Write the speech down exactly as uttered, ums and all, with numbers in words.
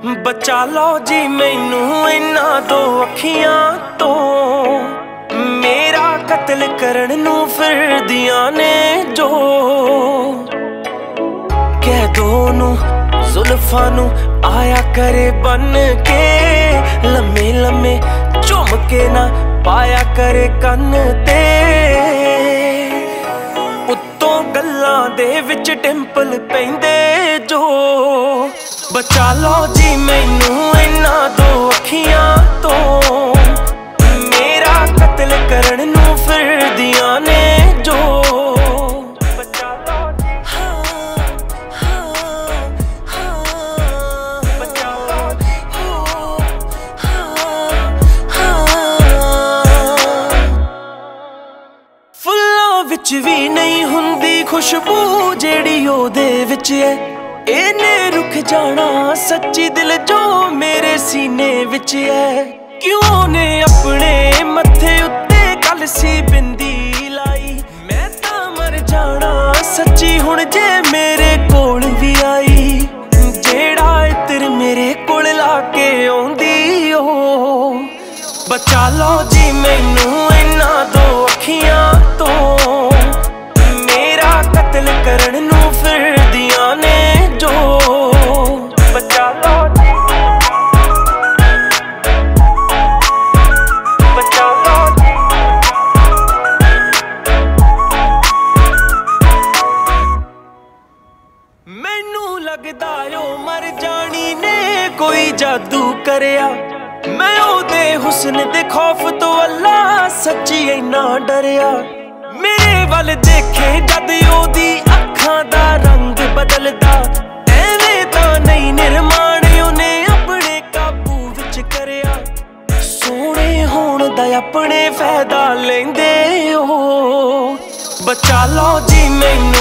बचा लो जी मैनू इन्हां दो अखियां तो, मेरा कत्ल करन नू फिरदियां ने जो। कह दो नू जुल्फां नू आया करे बन के, लम्मे लम्मे झुम के ना पाया करे कन ते। उत्तों गल्लां दे विच डिंपल पैंदे जो। बचा लो जी मैनू इन्हां दो अखियां तो, मेरा कत्ल करन नू फिरदियां ने जो। बचा लो जी, हाँ, हाँ, हाँ, बचा लो जी, हाँ, हाँ। फुल्लां विच भी नहीं हुंदी खुशबू जेड़ी ओदे विच है, इन्ने रुक जाना सच्ची दिल जो मेरे सीने विच है। क्यों ने अपने मत्थे उत्ते कलसी बिंदी लाई, मैं तां मर जाना सच्ची हुण जे मेरे कोल भी आई। जेड़ा इत्र मेरे कोल लाके आउंदी ओ। बचा लो जी मैनू इन्हां दो अखियां तो, मेरा कत्ल करन नू फिरदियां ने जो। बचा लो जी, बचा लो जी। मैनू लगदा ओ मर जानी ने कोई जादू करया, मैं ओदे हुस्न दे खौफ तो अल्लाह सच्ची इन्ना डरिया। मेरे वल देखे जद ओदी अखां दा रंग बदलदा, एवें तां नहीं निर्माण उन्ने अपने काबू विच करया। सोहणे होण दा अपने फायदा लैंदे ओ। बचा लो जी मैनू